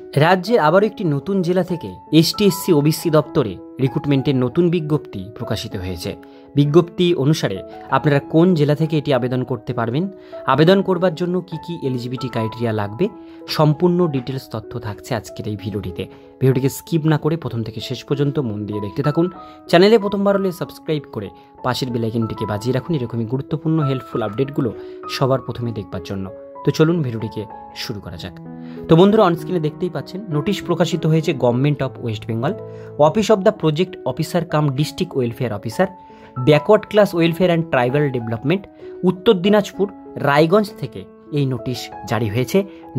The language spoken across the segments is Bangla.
রাজ্যের আবারও একটি নতুন জেলা থেকে এসটিএসসি ওবিসি দপ্তরে রিক্রুটমেন্টের নতুন বিজ্ঞপ্তি প্রকাশিত হয়েছে। বিজ্ঞপ্তি অনুসারে আপনারা কোন জেলা থেকে এটি আবেদন করতে পারবেন, আবেদন করবার জন্য কি কি এলিজিবিলিটি ক্রাইটেরিয়া লাগবে, সম্পূর্ণ ডিটেলস তথ্য থাকছে আজকের এই ভিডিওটিতে। ভিডিওটিকে স্কিপ না করে প্রথম থেকে শেষ পর্যন্ত মন দিয়ে দেখতে থাকুন। চ্যানেলে প্রথমবার হলে সাবস্ক্রাইব করে পাশের বেল আইকনটিকে বাজিয়ে রাখুন এরকমই গুরুত্বপূর্ণ হেল্পফুল আপডেটগুলো সবার প্রথমে দেখবার জন্য। তো চলুন ভিডিওটিকে শুরু করা যাক। তো বন্ধুরা, অনস্ক্রিনে দেখতেই পাচ্ছেন নোটিশ প্রকাশিত হয়েছে government of West Bengal, office of the project officer cum district welfare officer, backward class welfare and tribal development, Uttar Dinajpur, Raiganj থেকে এই নোটিশ জারি হয়েছে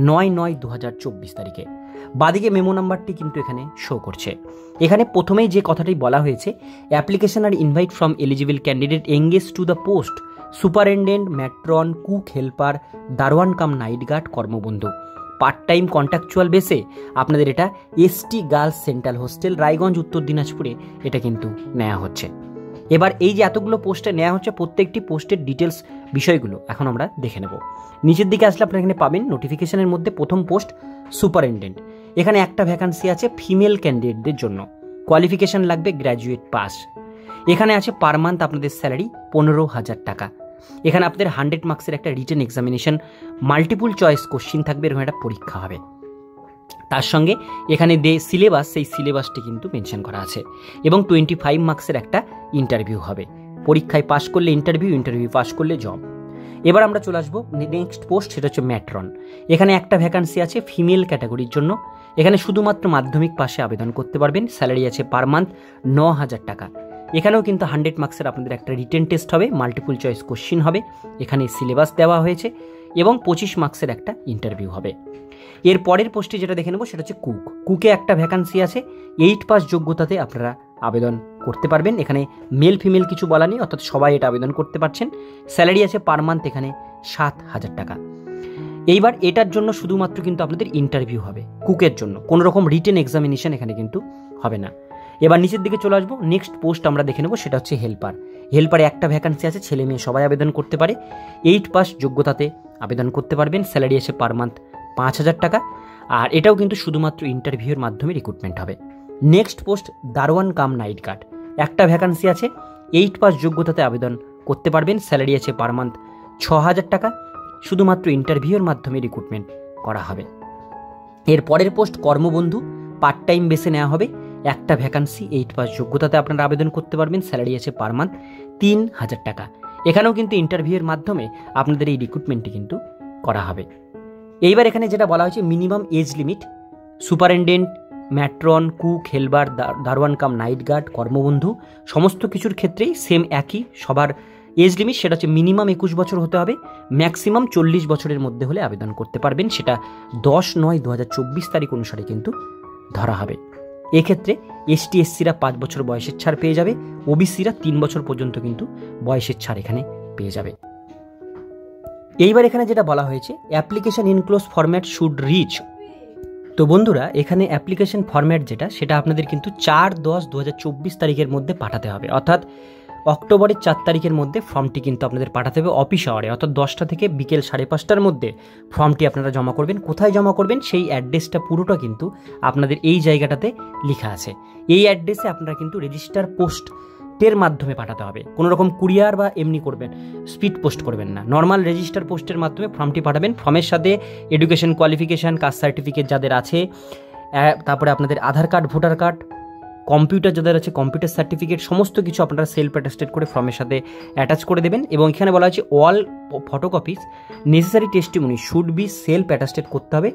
9/9/2024 তারিখে। বাদিকে মেমো নাম্বারটি কিন্তু এখানে শো করছে। এখানে প্রথমেই যে কথাটি বলা হয়েছে, application are invite from eligible candidate engage to the post superintendent, matron, cook, helper, দারোয়ান কাম নাইট গার্ড, কর্মবন্ধু। পার্ট টাইম কন্ট্রাকচুয়াল বেসে আপনাদের এটা ST girls central hostel Raiganj উত্তর দিনাজপুরে এটা কিন্তু নেওয়া হচ্ছে। এবার এই যে এতগুলো পোস্টে নেওয়া হচ্ছে, প্রত্যেকটি পোস্টের ডিটেলস বিষয়গুলো এখন আমরা দেখে নেব। নিচের দিকে আসলে আপনারা এখানে পাবেন নোটিফিকেশনের মধ্যে প্রথম পোস্ট সুপারিনটেন্ডেন্ট। এখানে একটা ভ্যাকান্সি আছে ফিমেল ক্যান্ডিডেটদের জন্য, কোয়ালিফিকেশন লাগবে গ্র্যাজুয়েট পাস। এখানে আছে পার মান্থ আপনাদের স্যালারি 15,000 টাকা। এখানে আপনাদের 100 মার্কসের একটা written examination, multiple choice question থাকবে, এরকম একটা পরীক্ষা হবে। তার সঙ্গে এখানে সিলেবাস, সেই সিলেবাসটি কিন্তু মেনশন করা আছে, এবং 25 মার্কসের একটা ইন্টারভিউ হবে। পরীক্ষায় পাশ করলে ইন্টারভিউ পাস করলে জব। এবার আমরা চলে আসবো নেক্সট পোস্ট, সেটা হচ্ছে ম্যাট্রন। এখানে একটা ভ্যাকান্সি আছে ফিমেল ক্যাটাগরির জন্য। এখানে শুধুমাত্র মাধ্যমিক পাশে আবেদন করতে পারবেন। স্যালারি আছে পার মান্থ 9,000 টাকা। এখানেও কিন্তু 100 মার্কসের আপনাদের একটা রিটেন টেস্ট হবে, মাল্টিপল চয়েস কোশ্চিন হবে, এখানে সিলেবাস দেওয়া হয়েছে, এবং 25 মার্কসের একটা ইন্টারভিউ হবে। এর পরের পোস্টে যেটা দেখে নেবো সেটা হচ্ছে কুকে একটা ভ্যাকান্সি আছে। 8 পাস যোগ্যতাতে আপনারা আবেদন করতে পারবেন। এখানে মেল ফিমেল কিছু বলা নেই, অর্থাৎ সবাই এটা আবেদন করতে পারছেন। স্যালারি আছে পার মান্থ এখানে 7,000 টাকা। এইবার এটার জন্য শুধুমাত্র কিন্তু আপনাদের ইন্টারভিউ হবে কুকের জন্য, কোনো রকম রিটেন এক্সামিনেশন এখানে কিন্তু হবে না। এবার নিচের দিকে চলে আসবো, নেক্সট পোস্ট আমরা দেখে নেবো সেটা হচ্ছে হেল্পার। হেল্পারে একটা ভ্যাকান্সি আছে, ছেলে মেয়ে সবাই আবেদন করতে পারে। 8 পাস যোগ্যতাতে আবেদন করতে পারবেন। স্যালারি আছে পার মান্থ 5,000 টাকা। আর এটাও কিন্তু শুধুমাত্র ইন্টারভিউর মাধ্যমে রিক্রুটমেন্ট হবে। নেক্সট পোস্ট দারোয়ান কাম নাইট গার্ড। একটা ভ্যাকান্সি আছে, 8 পাস যোগ্যতাতে আবেদন করতে পারবেন। স্যালারি আছে পার মান্থ 6,000 টাকা। শুধুমাত্র ইন্টারভিউর মাধ্যমে রিক্রুটমেন্ট করা হবে। এর পরের পোস্ট কর্মবন্ধু, পার্ট টাইম বেসে নেওয়া হবে। একটা ভ্যাকান্সি, 8 পাস যোগ্যতাতে আপনারা আবেদন করতে পারবেন। স্যালারি আছে পার মান্থ 3,000 টাকা। এখানেও কিন্তু ইন্টারভিউয়ের মাধ্যমে আপনাদের এই রিক্রুটমেন্টটি কিন্তু করা হবে। এইবার এখানে যেটা বলা হয়েছে minimum age limit, superintendent, matron, cook, helper, দারোয়ান কাম নাইট গার্ড, কর্মবন্ধু, সমস্ত কিছুর ক্ষেত্রেই সেম একই সবার এজ লিমিট। সেটা হচ্ছে মিনিমাম 21 বছর হতে হবে, ম্যাক্সিমাম 40 বছরের মধ্যে হলে আবেদন করতে পারবেন। সেটা 10/9/2024 তারিখ অনুসারে কিন্তু ধরা হবে। এক্ষেত্রে এসটিএসসিরা 5 বছর বয়সের ছাড় পেয়ে যাবে, ওবিসিরা 3 বছর পর্যন্ত কিন্তু বয়সের ছাড় এখানে পেয়ে যাবে। এইবার এখানে যেটা বলা হয়েছে application enclose format should reach. তো বন্ধুরা, এখানে অ্যাপ্লিকেশন ফরম্যাট যেটা, সেটা আপনাদের কিন্তু 4/10/2024 তারিখের মধ্যে পাঠাতে হবে, অর্থাৎ অক্টোবরের 4 তারিখের মধ্যে ফর্মটি কিন্তু আপনাদের পাঠাতে হবে অফিস আওয়ারে, অর্থাৎ 10টা থেকে বিকেল 5:30টার মধ্যে ফর্মটি আপনারা জমা করবেন। কোথায় জমা করবেন সেই অ্যাড্রেসটা পুরোটা কিন্তু আপনাদের এই জায়গাটাতে লেখা আছে। এই অ্যাড্রেসে আপনারা কিন্তু রেজিস্টার পোস্টের মাধ্যমে পাঠাতে হবে। কোনো রকম কুরিয়ার বা এমনি করবেন, স্পিড পোস্ট করবেন না, নর্মাল রেজিস্টার পোস্টের মাধ্যমে ফর্মটি পাঠাবেন। ফর্মের সাথে এডুকেশন কোয়ালিফিকেশান, কাস্ট সার্টিফিকেট যাদের আছে, তারপরে আপনাদের Aadhaar card, voter card, computer যাদের আছে কম্পিউটার সার্টিফিকেট, সমস্ত কিছু আপনারা সেলফ অ্যাটাস্টেড করে ফর্মের সাথে অ্যাটাচ করে দেবেন। এবং এখানে বলা হচ্ছে all photocopies necessary testimony should be self attested করতে হবে।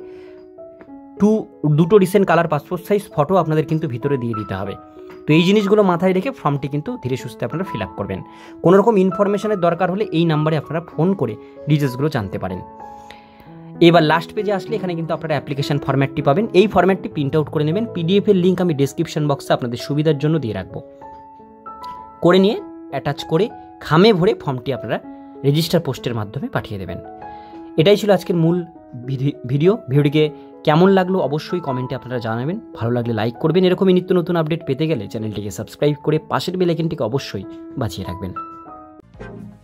দুটো recent colour passport size photo আপনাদের কিন্তু ভিতরে দিয়ে দিতে হবে। তো এই জিনিসগুলো মাথায় রেখে ফর্মটি কিন্তু ধীরে সুস্থে আপনারা ফিল আপ করবেন। কোনো রকম ইনফরমেশনের দরকার হলে এই নাম্বারে আপনারা ফোন করে ডিটেলসগুলো জানতে পারেন। এবার লাস্ট পেজে আসলে এখানে কিন্তু আপনারা অ্যাপ্লিকেশন ফরম্যাটটি পাবেন। এই ফরম্যাটটি প্রিন্ট আউট করে নেবেন। পিডিএফ এর লিঙ্ক আমি ডেসক্রিপশন বক্সে আপনাদের সুবিধার জন্য দিয়ে রাখবো। করে নিয়ে অ্যাটাচ করে খামে ভরে ফর্মটি আপনারা রেজিস্টার পোস্টের মাধ্যমে পাঠিয়ে দেবেন। এটাই ছিল আজকের মূল ভিডিওটিকে কেমন লাগলো অবশ্যই কমেন্টে আপনারা জানাবেন। ভালো লাগলে লাইক করবেন। এরকমই নিত্য নতুন আপডেট পেতে গেলে চ্যানেলটিকে সাবস্ক্রাইব করে পাশের বেল আইকনটিকে অবশ্যই বাজিয়ে রাখবেন।